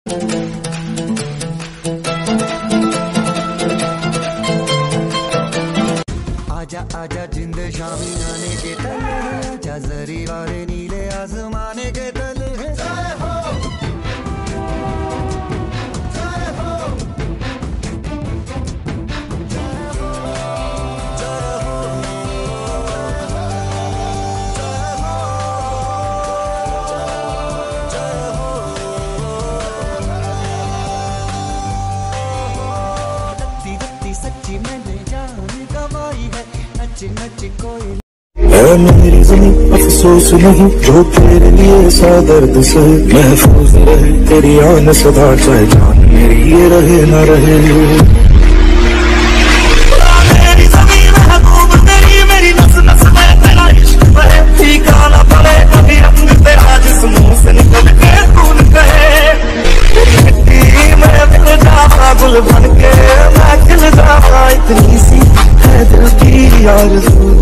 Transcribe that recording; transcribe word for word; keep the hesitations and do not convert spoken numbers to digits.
आजा आजा जिंद शामी आने के तले, आजा जरी वाले नीले आसमाने के तले। जय हो जय हो जय हो जय हो जय हो रत्ती रत्ती सच्ची मैंने जान गवाई है, नच नच कोई है मेरी ज़मीं अफसोस नहीं, जो तेरे लिए सा दर्द से महफूज रहे तेरी आन सदा, चाहे जान मेरी ये रहे न रहे। मेरी ज़मीं महबूब तेरी, मेरी नस नस में तेरा इश्क बहे, फीका न पड़े कभी रंग तेरा जिस्मों से निकल के खून कहे। मिट्टी में मिल जा गुल बन के मैं खिल जा, इतनी सी है दिल की आरज़ू।